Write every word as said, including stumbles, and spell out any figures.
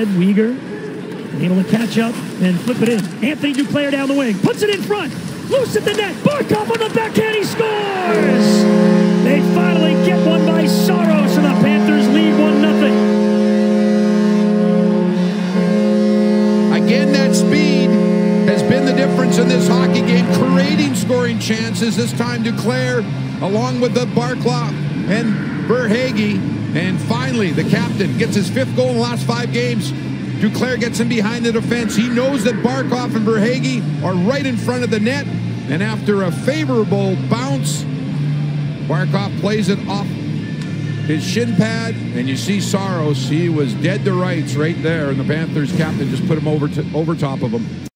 ahead. Weegar able to catch up and flip it in. Anthony Duclair down the wing. Puts it in front. Loose at the net. Barkov on the backhand. He scores! They finally get one by Saros, and the Panthers lead one nothing. Again, that speed has been the difference in this hockey game, creating scoring chances. This time Duclair along with the Barkov and Verhaeghe. And finally, the captain gets his fifth goal in the last five games. Duclair gets him behind the defense. He knows that Barkov and Verhaeghe are right in front of the net. And after a favorable bounce, Barkov plays it off his shin pad. And you see Saros, he was dead to rights right there. And the Panthers captain just put him over, to, over top of him.